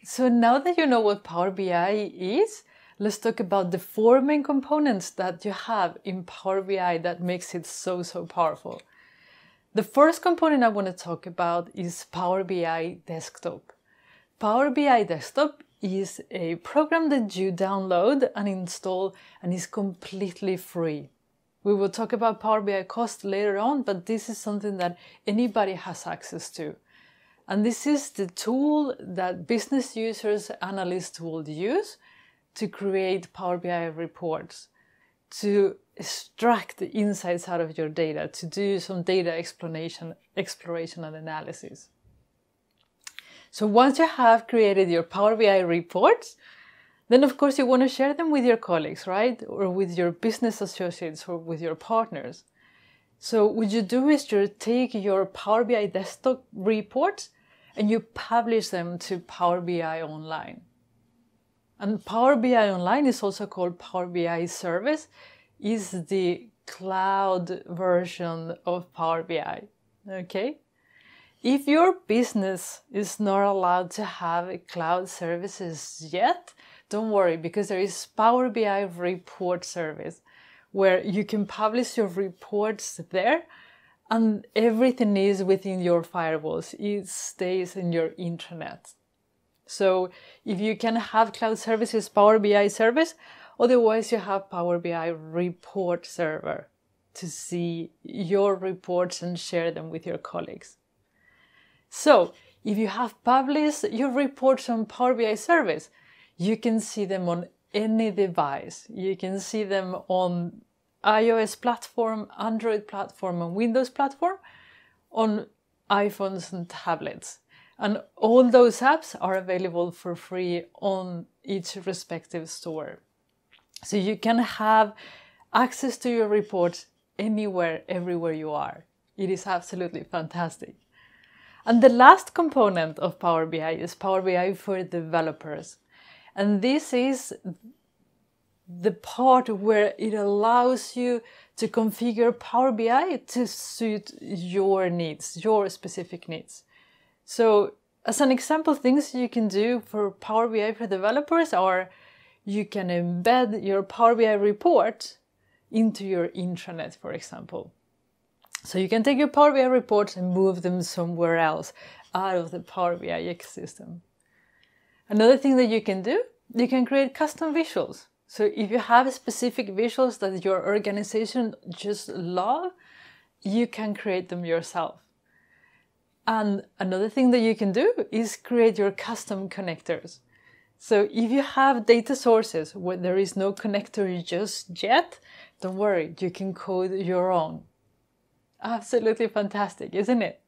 So now that you know what Power BI is, let's talk about the four main components that you have in Power BI that makes it so powerful. The first component I want to talk about is Power BI Desktop. Power BI Desktop is a program that you download and install and is completely free. We will talk about Power BI cost later on, but this is something that anybody has access to. And this is the tool that business users, analysts will use to create Power BI reports, to extract the insights out of your data, to do some data exploration and analysis. So once you have created your Power BI reports, then of course you want to share them with your colleagues, right? Or with your business associates or with your partners. So what you do is you take your Power BI desktop reports and you publish them to Power BI Online. And Power BI Online is also called Power BI Service, is the cloud version of Power BI, okay? If your business is not allowed to have cloud services yet, don't worry, because there is Power BI Report Service, where you can publish your reports there, and everything is within your firewalls. It stays in your intranet. So if you can have cloud services, Power BI Service, otherwise you have Power BI Report Server to see your reports and share them with your colleagues. So if you have published your reports on Power BI Service, you can see them on any device. You can see them on iOS platform, Android platform, and Windows platform, on iPhones and tablets. And all those apps are available for free on each respective store. So you can have access to your reports anywhere, everywhere you are. It is absolutely fantastic. And the last component of Power BI is Power BI for developers. And this is the part where it allows you to configure Power BI to suit your needs, your specific needs. So as an example, things you can do for Power BI for developers are you can embed your Power BI report into your intranet, for example. So you can take your Power BI reports and move them somewhere else out of the Power BI ecosystem. Another thing that you can do, you can create custom visuals. So if you have specific visuals that your organization just love, you can create them yourself. And another thing that you can do is create your custom connectors. So if you have data sources where there is no connector just yet, don't worry, you can code your own. Absolutely fantastic, isn't it?